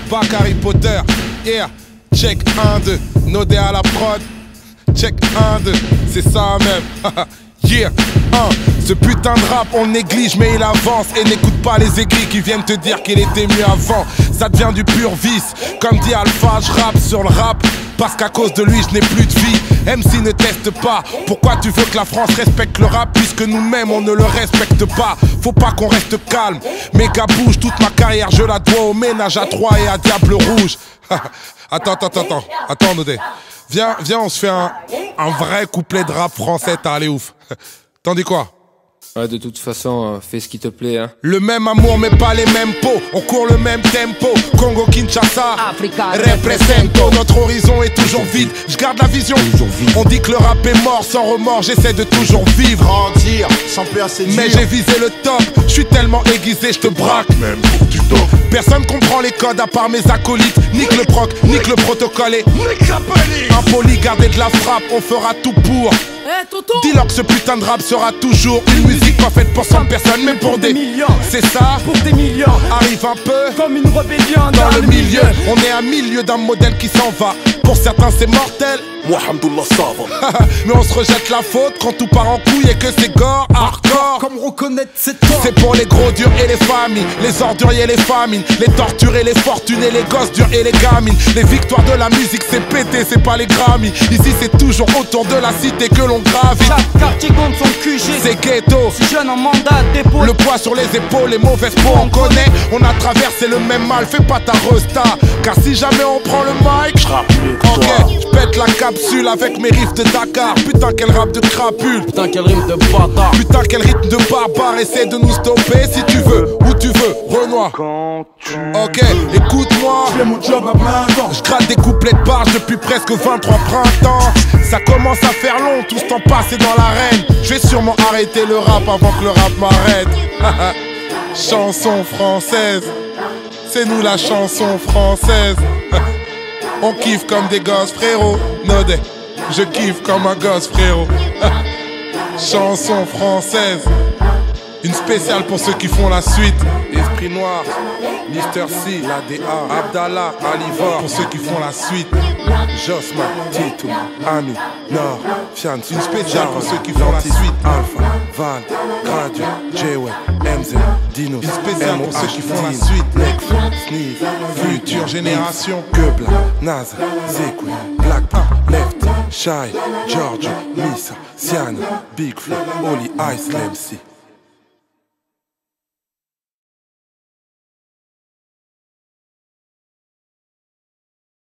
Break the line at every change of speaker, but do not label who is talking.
bac Harry Potter. Yeah, check 1, 2, Nodé à la prod. Check 1, 2, c'est ça même. Yeah, ce putain de rap on le néglige mais il avance. Et n'écoute pas les aigris qui viennent te dire qu'il était mieux avant. Ça devient du pur vice. Comme dit Alpha, je rappe sur le rap parce qu'à cause de lui je n'ai plus de vie. MC ne teste pas. Pourquoi tu veux que la France respecte le rap puisque nous-mêmes on ne le respecte pas? Faut pas qu'on reste calme. Méga bouge, toute ma carrière je la dois au ménage à 3 et à Diable Rouge. Attends Nodé. Viens, on se fait un vrai couplet de rap français, t'as allé ouf. T'en dis quoi?
Ouais, de toute façon, fais ce qui te plaît, hein.
Le même amour mais pas les mêmes pots. On court le même tempo. Congo, Kinshasa,
Africa,
represento. Notre horizon est toujours vide. Je garde la vision. On dit que le rap est mort sans remords. J'essaie de toujours vivre.
Grandir, sans peur c'est dur.
Mais j'ai visé le top. Je suis tellement aiguisé, je te braque.
Même pour du top.
Personne comprend les codes à part mes acolytes. Nique le proc, nique le protocole et
Nique la police.
impoli, garder de la frappe. On fera tout pour. Dis-leur que ce putain de rap sera toujours une musique pas faite pour 100 personnes mais pour des
millions.
C'est ça,
Pour des millions,
arrive un peu
comme une rébellion
dans le milieu. On est à milieu d'un modèle qui s'en va. Pour certains c'est mortel.
Moi, Hamdoullah, ça va.
Mais on se rejette la faute quand tout part en couille et que c'est gore, hardcore.
Comme reconnaître c'est toi.
C'est pour les gros durs et les familles, les orduriers et les famines, les torturés, les fortunés, les gosses durs et les gamines. Les victoires de la musique c'est pété, c'est pas les Grammys. Ici c'est toujours autour de la cité que l'on gravite.
Chaque quartier compte son QG.
C'est ghetto.
Si jeune en mandat dépôt.
Le poids sur les épaules, les mauvaises peaux on connaît. On a traversé le même mal, fais pas ta resta. Car si jamais on prend le mic, ok, je pète la capsule avec mes riffs de Dakar. Putain quel rap de crapule.
Putain quel rime de bâtard.
Putain quel rythme de barbare. Essaie de nous stopper si tu veux, où tu veux, Renoir. Ok, écoute-moi.
Je fais mon job à plein temps.
Je gratte des couplets de barge depuis presque 23 printemps. Ça commence à faire long, tout ce temps passé dans l'arène. Je vais sûrement arrêter le rap avant que le rap m'arrête. Chanson française, c'est nous la chanson française. On kiffe comme des gosses frérot. Nodé, je kiffe comme un gosse frérot. Chanson française, une spéciale pour ceux qui font la suite. Esprit Noir, Mister C, la DA, Abdallah, Alivor, pour ceux qui font la suite. Josma, Tito, Ami, Nord, Fian, une spéciale pour ceux qui font la suite. Alpha, Val, Gradio, J-Way, MZ, Dino, une spéciale pour ceux qui font la suite. Nekfeu, Sneeze, Future Génération, Quebla, Naz, Zekwe, Black, Left, Shy, Giorgio, Misa, Siana, Big Flo, Oli, Ice, MC.